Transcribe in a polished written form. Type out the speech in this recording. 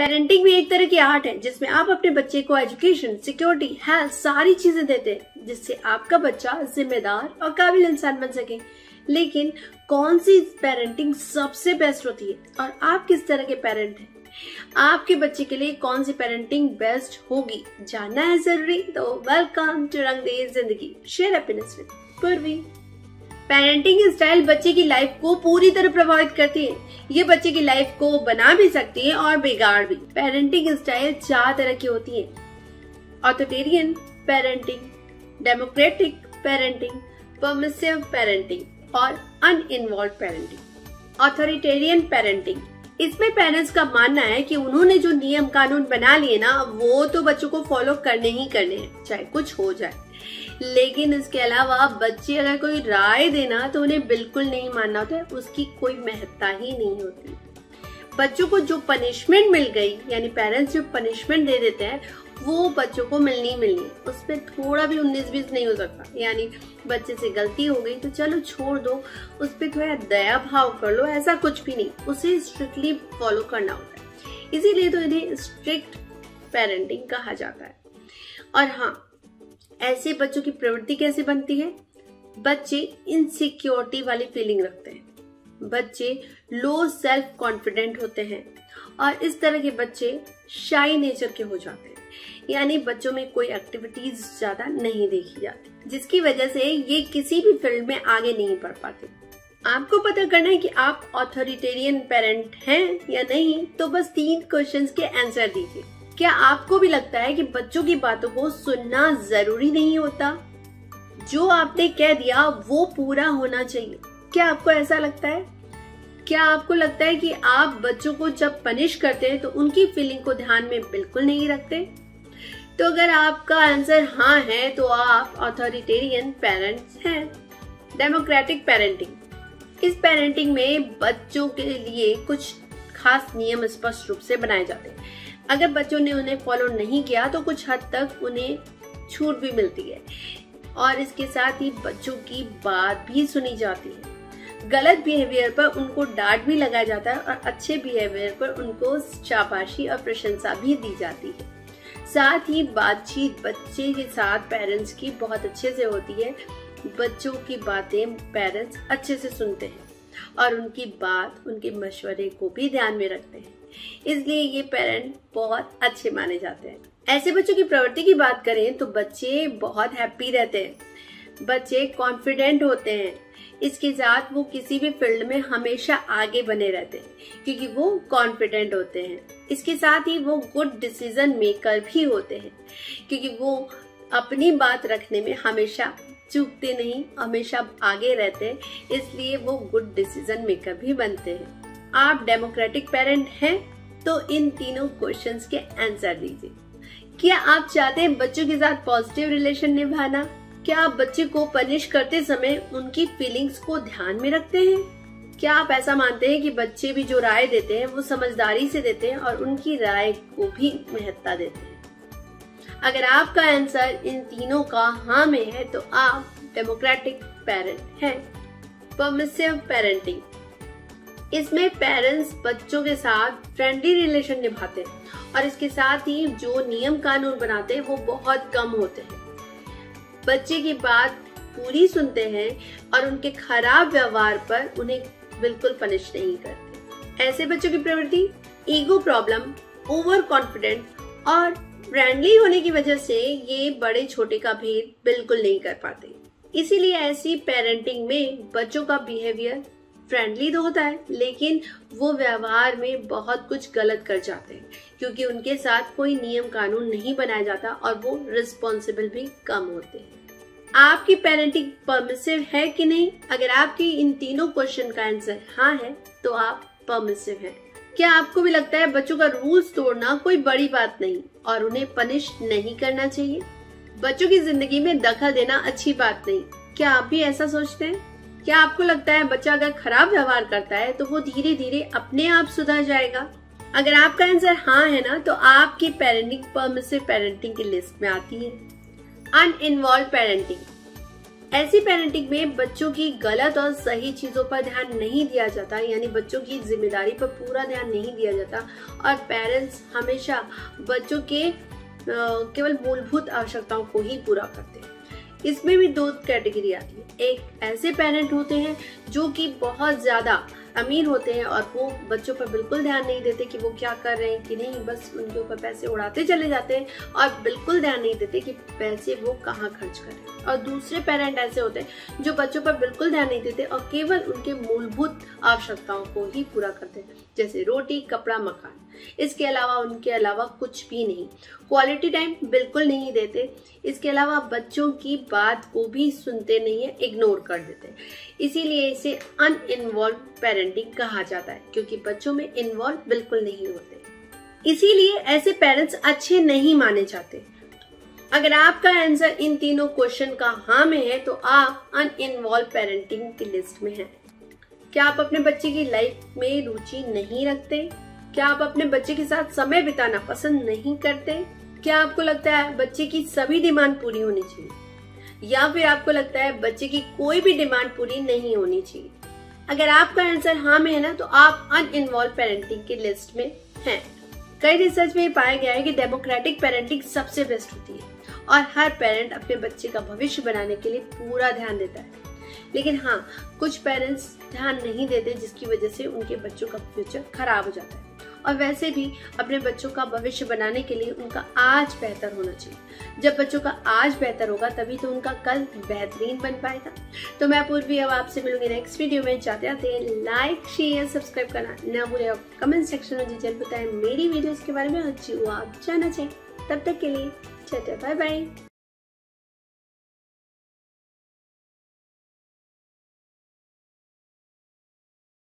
Parenting भी एक तरह की आर्ट है जिसमें आप अपने बच्चे को एजुकेशन, सिक्योरिटी, हेल्थ सारी चीजें देते हैं जिससे आपका बच्चा जिम्मेदार और काबिल इंसान बन सके। लेकिन कौन सी पेरेंटिंग सबसे बेस्ट होती है और आप किस तरह के पेरेंट हैं? आपके बच्चे के लिए कौन सी पेरेंटिंग बेस्ट होगी, जानना है जरूरी? तो वेलकम टू रंग दे जिंदगी, share happiness with Purvi. Parenting style बच्चे की लाइफ को पूरी तरह प्रभावित करती है। ये बच्चे की लाइफ को बना भी सकती है और बिगाड़ भी। पेरेंटिंग स्टाइल 4 तरह की होती है: authoritarian parenting, democratic parenting, permissive parenting और अनइन्वॉल्व्ड पेरेंटिंग। ऑथोरिटेरियन पेरेंटिंग, इसमें पेरेंट्स का मानना है कि उन्होंने जो नियम कानून बना लिए ना, वो तो बच्चों को फॉलो करने ही करने हैं, चाहे कुछ हो जाए। लेकिन इसके अलावा बच्चे अगर कोई राय देना तो उन्हें बिल्कुल नहीं मानना होता है, उसकी कोई महत्ता ही नहीं होती। बच्चों को जो पनिशमेंट मिल गई, यानी पेरेंट्स जो पनिशमेंट दे देते हैं, वो बच्चों को मिलनी है। उसमें थोड़ा भी 19-20 नहीं हो सकता। यानी बच्चे से गलती हो गई तो चलो छोड़ दो, उस पर थोड़ा दया भाव कर लो, ऐसा कुछ भी नहीं। उसे स्ट्रिक्टली फॉलो करना होता है, इसीलिए तो इन्हें स्ट्रिक्ट पेरेंटिंग कहा जाता है। और हाँ, ऐसे बच्चों की प्रवृत्ति कैसे बनती है? बच्चे इनसिक्योरिटी वाली फीलिंग रखते हैं, बच्चे लो सेल्फ कॉन्फिडेंट होते हैं और इस तरह के बच्चे शाई नेचर के हो जाते हैं। यानी बच्चों में कोई एक्टिविटीज ज्यादा नहीं देखी जाती, जिसकी वजह से ये किसी भी फील्ड में आगे नहीं बढ़ पाते। आपको पता करना है कि आप ऑथोरिटेरियन पेरेंट हैं या नहीं, तो बस 3 क्वेश्चंस के आंसर दीजिए। क्या आपको भी लगता है कि बच्चों की बातों को सुनना जरूरी नहीं होता? जो आपने कह दिया वो पूरा होना चाहिए। क्या आपको ऐसा लगता है? क्या आपको लगता है कि आप बच्चों को जब पनिश करते हैं तो उनकी फीलिंग को ध्यान में बिल्कुल नहीं रखते? तो अगर आपका आंसर हाँ है तो आप ऑथोरिटेरियन पेरेंट्स हैं। डेमोक्रेटिक पेरेंटिंग, इस पेरेंटिंग में बच्चों के लिए कुछ खास नियम स्पष्ट रूप से बनाए जाते हैं। अगर बच्चों ने उन्हें फॉलो नहीं किया तो कुछ हद तक उन्हें छूट भी मिलती है और इसके साथ ही बच्चों की बात भी सुनी जाती है। गलत बिहेवियर पर उनको डांट भी लगाया जाता है और अच्छे बिहेवियर पर उनको शाबाशी और प्रशंसा भी दी जाती है। साथ ही बातचीत बच्चे के साथ पेरेंट्स की बहुत अच्छे से होती है। बच्चों की बातें पेरेंट्स अच्छे से सुनते हैं और उनकी बात, उनके मशवरे को भी ध्यान में रखते हैं, इसलिए ये पेरेंट बहुत अच्छे माने जाते हैं। ऐसे बच्चों की प्रवृत्ति की बात करें तो बच्चे बहुत हैप्पी रहते हैं, बच्चे कॉन्फिडेंट होते हैं, इसके साथ वो किसी भी फील्ड में हमेशा आगे बने रहते हैं क्योंकि वो कॉन्फिडेंट होते हैं। इसके साथ ही वो गुड डिसीजन मेकर भी होते हैं क्योंकि वो अपनी बात रखने में हमेशा चूकते नहीं, हमेशा आगे रहते हैं, इसलिए वो गुड डिसीजन मेकर भी बनते हैं। आप डेमोक्रेटिक पेरेंट हैं तो इन तीनों क्वेश्चंस के आंसर दीजिए। क्या आप चाहते हैं बच्चों के साथ पॉजिटिव रिलेशन निभाना? क्या आप बच्चे को पनिश करते समय उनकी फीलिंग्स को ध्यान में रखते हैं? क्या आप ऐसा मानते हैं कि बच्चे भी जो राय देते हैं वो समझदारी से देते हैं और उनकी राय को भी महत्ता देते हैं? अगर आपका आंसर इन तीनों का हाँ में है तो आप डेमोक्रेटिक पेरेंट हैं। परमिसिव पेरेंटिंग, इसमें पेरेंट्स बच्चों के साथ फ्रेंडली रिलेशन निभाते हैं और इसके साथ ही जो नियम कानून बनाते हैं वो बहुत कम होते हैं। बच्चे की बात पूरी सुनते हैं और उनके खराब व्यवहार पर उन्हें बिल्कुल पनिश नहीं करते। ऐसे बच्चों की प्रवृत्ति ईगो प्रॉब्लम, ओवर कॉन्फिडेंट और फ्रेंडली होने की वजह से ये बड़े छोटे का भेद बिल्कुल नहीं कर पाते। इसीलिए ऐसी पेरेंटिंग में बच्चों का बिहेवियर फ्रेंडली तो होता है लेकिन वो व्यवहार में बहुत कुछ गलत कर जाते हैं क्योंकि उनके साथ कोई नियम कानून नहीं बनाया जाता और वो रिस्पॉन्सिबल भी कम होते हैं। आपकी पेरेंटिंग परमिसिव है कि नहीं? अगर आपकी इन तीनों क्वेश्चन का आंसर हाँ है तो आप परमिसिव हैं। क्या आपको भी लगता है बच्चों का रूल्स तोड़ना कोई बड़ी बात नहीं और उन्हें पनिश नहीं करना चाहिए? बच्चों की जिंदगी में दखल देना अच्छी बात नहीं, क्या आप भी ऐसा सोचते हैं? क्या आपको लगता है बच्चा अगर खराब व्यवहार करता है तो वो धीरे धीरे अपने आप सुधर जाएगा? अगर आपका आंसर हाँ है ना तो आपकी पेरेंटिंग परमिसिव पेरेंटिंग की लिस्ट में आती है। अनइन्वॉल्व्ड पेरेंटिंग, ऐसी पेरेंटिंग में बच्चों की गलत और सही चीजों पर ध्यान नहीं दिया जाता, यानी बच्चों की जिम्मेदारी पर पूरा ध्यान नहीं दिया जाता और पेरेंट्स हमेशा बच्चों के केवल मूलभूत आवश्यकताओं को ही पूरा करते हैं। इसमें भी दो कैटेगरी आती है। एक ऐसे पेरेंट होते हैं जो कि बहुत ज्यादा अमीर होते हैं और वो बच्चों पर बिल्कुल ध्यान नहीं देते कि वो क्या कर रहे हैं कि नहीं, बस उनके ऊपर पैसे उड़ाते चले जाते हैं और बिल्कुल ध्यान नहीं देते कि पैसे वो कहाँ खर्च कर रहे हैं। और दूसरे पेरेंट ऐसे होते हैं जो बच्चों पर बिल्कुल ध्यान नहीं देते और केवल उनके मूलभूत आवश्यकताओं को ही पूरा करते हैं, जैसे रोटी, कपड़ा, मकान। इसके अलावा कुछ भी नहीं। क्वालिटी टाइम बिल्कुल नहीं देते। इसके अलावा बच्चों की बात को भी सुनते नहीं है, इग्नोर कर देते हैं। इसीलिए इसे अनइन्वॉल्व पेरेंटिंग कहा जाता है, क्योंकि बच्चों में इन्वॉल्व बिल्कुल नहीं होते। इसीलिए ऐसे पेरेंट्स अच्छे नहीं माने जाते। अगर आपका आंसर इन तीनों क्वेश्चन का हाँ में है तो आप अनइन्वॉल्व पेरेंटिंग की लिस्ट में हैं। क्या आप अपने बच्चे की लाइफ में रुचि नहीं रखते? क्या आप अपने बच्चे के साथ समय बिताना पसंद नहीं करते? क्या आपको लगता है बच्चे की सभी डिमांड पूरी होनी चाहिए, या फिर आपको लगता है बच्चे की कोई भी डिमांड पूरी नहीं होनी चाहिए? अगर आपका आंसर हाँ में है ना तो आप अनइन्वॉल्व पेरेंटिंग की लिस्ट में हैं। कई रिसर्च में पाया गया है कि डेमोक्रेटिक पेरेंटिंग सबसे बेस्ट होती है और हर पेरेंट अपने बच्चे का भविष्य बनाने के लिए पूरा ध्यान देता है। लेकिन हाँ, कुछ पेरेंट्स ध्यान नहीं देते जिसकी वजह से उनके बच्चों का फ्यूचर खराब हो जाता है। और वैसे भी अपने बच्चों का भविष्य बनाने के लिए उनका आज बेहतर होना चाहिए। जब बच्चों का आज बेहतर होगा तभी तो उनका कल बेहतरीन बन पाएगा। तो मैं पूर्वी अब आपसे मिलूंगी नेक्स्ट वीडियो में। जाते लाइक, शेयर, सब्सक्राइब करना ना भूलें और कमेंट सेक्शन में जरूर बताएं मेरी वीडियोस के बारे में जो आप जानना चाहें। तब तक के लिए टाटा, बाय बाय।